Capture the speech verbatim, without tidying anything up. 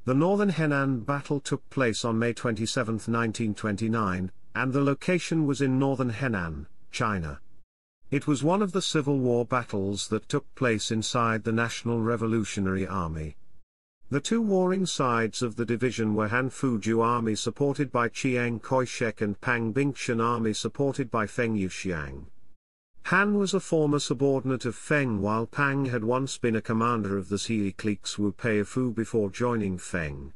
The Northern Henan battle took place on May twenty-seventh nineteen twenty-nine, and the location was in northern Henan, China. It was one of the Civil War battles that took place inside the National Revolutionary Army. The two warring sides of the division were Han Fuju Army supported by Chiang Kaishek and Pang Bingxun Army supported by Feng Yuxiang. Han was a former subordinate of Feng, while Pang had once been a commander of the Zhili clique's Wu Peifu before joining Feng.